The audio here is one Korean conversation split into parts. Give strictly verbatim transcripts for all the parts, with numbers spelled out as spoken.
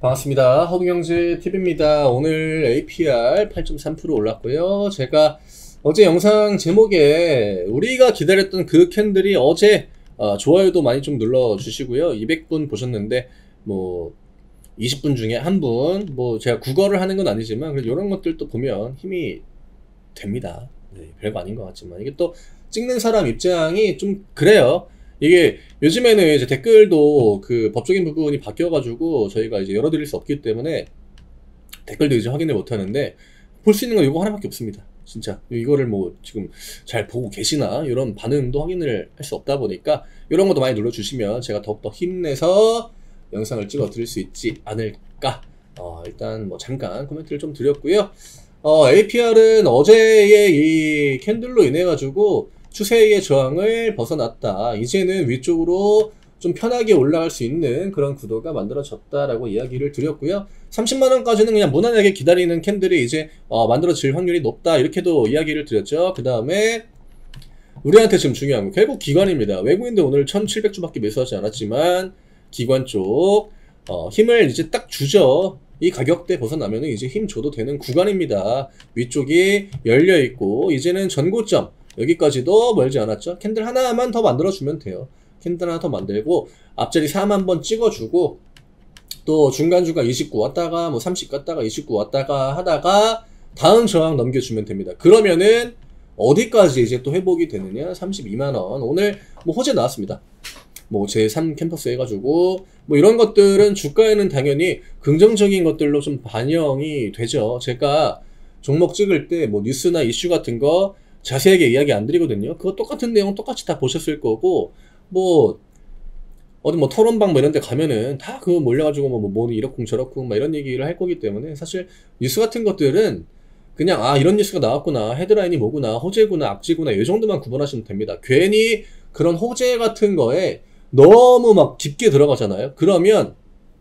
반갑습니다. 허브경제티비입니다. 오늘 에이피알 팔 점 삼 퍼센트 올랐고요. 제가 어제 영상 제목에 우리가 기다렸던 그 캔들이 어제 어, 좋아요도 많이 좀 눌러주시고요. 이백 분 보셨는데 뭐 이십 분 중에 한 분, 뭐 제가 국어를 하는 건 아니지만 그래도 이런 것들도 보면 힘이 됩니다. 네, 별거 아닌 것 같지만 이게 또 찍는 사람 입장이 좀 그래요. 이게 요즘에는 이제 댓글도 그 법적인 부분이 바뀌어가지고 저희가 이제 열어드릴 수 없기 때문에 댓글도 이제 확인을 못하는데 볼 수 있는 건 이거 하나밖에 없습니다. 진짜 이거를 뭐 지금 잘 보고 계시나 이런 반응도 확인을 할 수 없다 보니까 이런 것도 많이 눌러주시면 제가 더욱더 힘내서 영상을 찍어 드릴 수 있지 않을까. 어, 일단 뭐 잠깐 코멘트를 좀 드렸고요. 어, 에이피알은 어제의 이 캔들로 인해 가지고 추세의 저항을 벗어났다. 이제는 위쪽으로 좀 편하게 올라갈 수 있는 그런 구도가 만들어졌다라고 이야기를 드렸고요. 삼십만 원까지는 그냥 무난하게 기다리는 캔들이 이제 어, 만들어질 확률이 높다. 이렇게도 이야기를 드렸죠. 그 다음에 우리한테 지금 중요한 거 결국 기관입니다. 외국인들 오늘 천칠백 주밖에 매수하지 않았지만 기관 쪽 어, 힘을 이제 딱 주죠. 이 가격대 벗어나면 이제 힘 줘도 되는 구간입니다. 위쪽이 열려있고 이제는 전고점 여기까지도 멀지 않았죠. 캔들 하나만 더 만들어주면 돼요. 캔들 하나 더 만들고 앞자리 삼 한번 찍어주고 또 중간중간 이십구 왔다가 뭐 삼십 갔다가 이십구 왔다가 하다가 다음 저항 넘겨주면 됩니다. 그러면은 어디까지 이제 또 회복이 되느냐. 삼십이만 원 오늘 뭐 호재 나왔습니다. 뭐 제삼 캠퍼스 해가지고 뭐 이런 것들은 주가에는 당연히 긍정적인 것들로 좀 반영이 되죠. 제가 종목 찍을 때 뭐 뉴스나 이슈 같은 거 자세하게 이야기 안 드리거든요. 그거 똑같은 내용 똑같이 다 보셨을 거고 뭐 어디 뭐 토론방 뭐 이런 데 가면은 다 그거 몰려가지고 뭐, 뭐 이렇쿵 저렇쿵 막 이런 얘기를 할 거기 때문에 사실 뉴스 같은 것들은 그냥 아 이런 뉴스가 나왔구나, 헤드라인이 뭐구나, 호재구나, 악재구나 이 정도만 구분하시면 됩니다. 괜히 그런 호재 같은 거에 너무 막 깊게 들어가잖아요. 그러면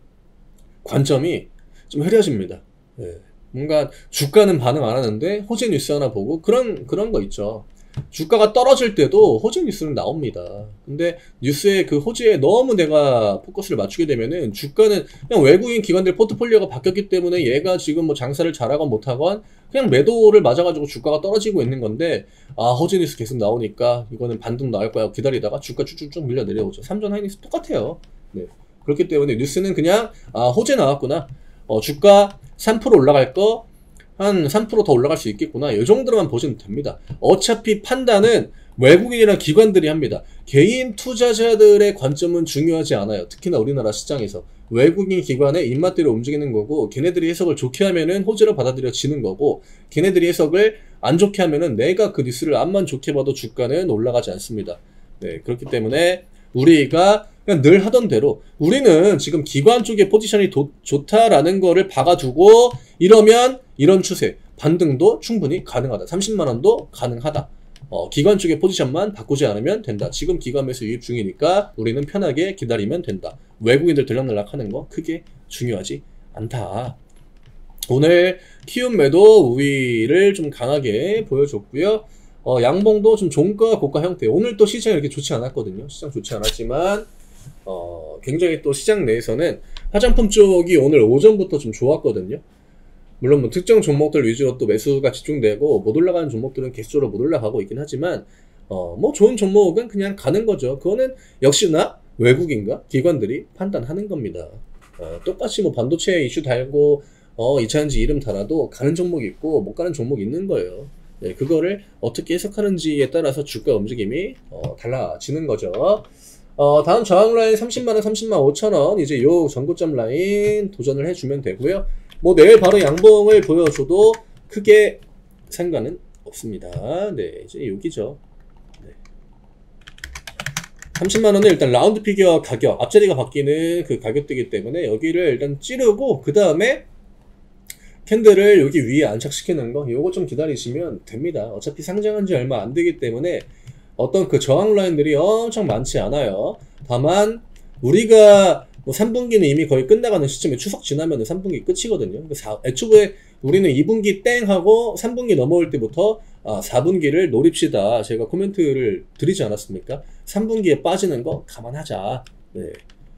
관점이 좀 흐려집니다. 네. 뭔가 주가는 반응 안 하는데 호재 뉴스 하나 보고 그런 그런 거 있죠. 주가가 떨어질 때도 호재 뉴스는 나옵니다. 근데 뉴스의 그 호재에 너무 내가 포커스를 맞추게 되면은 주가는 그냥 외국인 기관들 포트폴리오가 바뀌었기 때문에 얘가 지금 뭐 장사를 잘하건 못하건 그냥 매도를 맞아가지고 주가가 떨어지고 있는 건데 아 호재 뉴스 계속 나오니까 이거는 반등 나올 거야 기다리다가 주가 쭉쭉쭉 밀려 내려오죠. 삼전 하이닉스 똑같아요. 네. 그렇기 때문에 뉴스는 그냥 아 호재 나왔구나. 어, 주가 삼 퍼센트 올라갈 거 한 삼 퍼센트 더 올라갈 수 있겠구나. 이 정도로만 보시면 됩니다. 어차피 판단은 외국인이랑 기관들이 합니다. 개인 투자자들의 관점은 중요하지 않아요. 특히나 우리나라 시장에서 외국인 기관의 입맛대로 움직이는 거고 걔네들이 해석을 좋게 하면은 호재로 받아들여지는 거고 걔네들이 해석을 안 좋게 하면은 내가 그 뉴스를 암만 좋게 봐도 주가는 올라가지 않습니다. 네, 그렇기 때문에 우리가 그냥 늘 하던 대로 우리는 지금 기관 쪽의 포지션이 도, 좋다라는 거를 박아두고 이러면 이런 추세 반등도 충분히 가능하다. 삼십만 원도 가능하다. 어, 기관 쪽의 포지션만 바꾸지 않으면 된다. 지금 기관 매수 유입 중이니까 우리는 편하게 기다리면 된다. 외국인들 들락날락 하는 거 크게 중요하지 않다. 오늘 키움 매도 우위를 좀 강하게 보여줬고요. 어, 양봉도 좀 종가 고가 형태. 오늘 또 시장이 이렇게 좋지 않았거든요. 시장 좋지 않았지만 어, 굉장히 또 시장 내에서는 화장품 쪽이 오늘 오전부터 좀 좋았거든요. 물론 뭐 특정 종목들 위주로 또 매수가 집중되고 못 올라가는 종목들은 계속적으로 못 올라가고 있긴 하지만 어, 뭐 좋은 종목은 그냥 가는 거죠. 그거는 역시나 외국인과 기관들이 판단하는 겁니다. 어, 똑같이 뭐 반도체 이슈 달고 어, 이차전지 이름 달아도 가는 종목이 있고 못 가는 종목이 있는 거예요. 네, 그거를 어떻게 해석하는지에 따라서 주가 움직임이 어, 달라지는 거죠. 어, 다음 저항 라인 삼십만 원, 삼십만 오천 원 이제 요 전고점 라인 도전을 해주면 되고요. 뭐 내일 바로 양봉을 보여줘도 크게 상관은 없습니다. 네, 이제 여기죠. 네. 삼십만 원은 일단 라운드 피겨 가격, 앞자리가 바뀌는 그 가격대이기 때문에 여기를 일단 찌르고 그 다음에 캔들을 여기 위에 안착시키는 거 요거 좀 기다리시면 됩니다. 어차피 상장한 지 얼마 안 되기 때문에 어떤 그 저항 라인들이 엄청 많지 않아요. 다만 우리가 뭐 삼 분기는 이미 거의 끝나가는 시점에 추석 지나면 삼 분기 끝이거든요. 애초에 우리는 이 분기 땡 하고 삼 분기 넘어올 때부터 아, 사 분기를 노립시다. 제가 코멘트를 드리지 않았습니까? 삼 분기에 빠지는 거 감안하자. 네.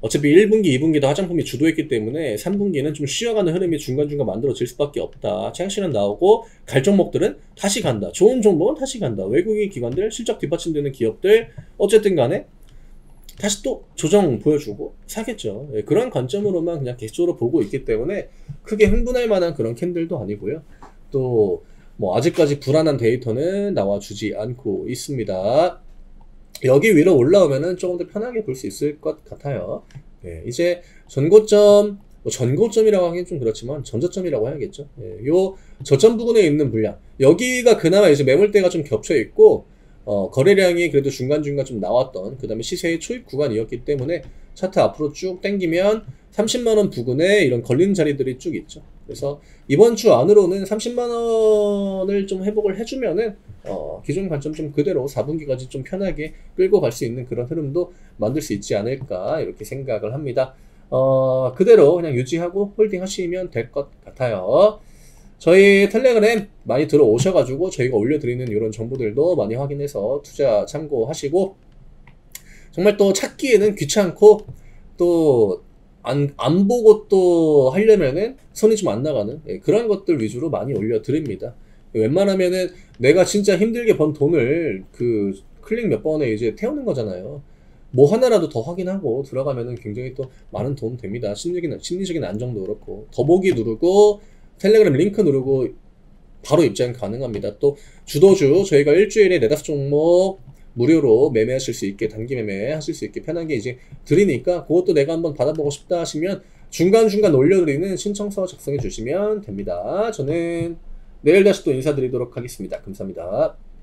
어차피 일 분기, 이 분기 도 화장품이 주도했기 때문에 삼 분기는 좀 쉬어가는 흐름이 중간중간 만들어질 수밖에 없다. 창시는 나오고 갈 종목들은 다시 간다. 좋은 종목은 다시 간다. 외국인 기관들, 실적 뒷받침되는 기업들 어쨌든 간에 다시 또 조정 보여주고 사겠죠. 예, 그런 관점으로만 그냥 계속적으로 보고 있기 때문에 크게 흥분할 만한 그런 캔들도 아니고요. 또 뭐 아직까지 불안한 데이터는 나와주지 않고 있습니다. 여기 위로 올라오면은 조금 더 편하게 볼 수 있을 것 같아요. 예, 이제 전고점, 뭐 전고점이라고 하긴 좀 그렇지만 전저점이라고 해야겠죠. 예, 요 저점 부근에 있는 물량, 여기가 그나마 이제 매물대가 좀 겹쳐 있고 어, 거래량이 그래도 중간중간 좀 나왔던 그 다음에 시세의 초입 구간이었기 때문에 차트 앞으로 쭉 당기면 삼십만 원 부근에 이런 걸리는 자리들이 쭉 있죠. 그래서 이번 주 안으로는 삼십만 원을 좀 회복을 해주면은 어, 기존 관점 좀 그대로 사 분기까지 좀 편하게 끌고 갈 수 있는 그런 흐름도 만들 수 있지 않을까 이렇게 생각을 합니다. 어, 그대로 그냥 유지하고 홀딩 하시면 될 것 같아요. 저희 텔레그램 많이 들어오셔가지고 저희가 올려드리는 이런 정보들도 많이 확인해서 투자 참고하시고, 정말 또 찾기에는 귀찮고 또 안, 안 보고 또 하려면은 손이 좀 안 나가는, 예, 그런 것들 위주로 많이 올려드립니다. 웬만하면은 내가 진짜 힘들게 번 돈을 그 클릭 몇 번에 이제 태우는 거잖아요. 뭐 하나라도 더 확인하고 들어가면은 굉장히 또 많은 도움 됩니다. 심리적인, 심리적인 안정도 그렇고, 더보기 누르고 텔레그램 링크 누르고 바로 입장 가능합니다. 또 주도주 저희가 일주일에 네다섯 종목 무료로 매매하실 수 있게, 단기 매매 하실 수 있게 편하게 이제 드리니까 그것도 내가 한번 받아보고 싶다 하시면 중간중간 올려드리는 신청서 작성해 주시면 됩니다. 저는 내일 다시 또 인사드리도록 하겠습니다. 감사합니다.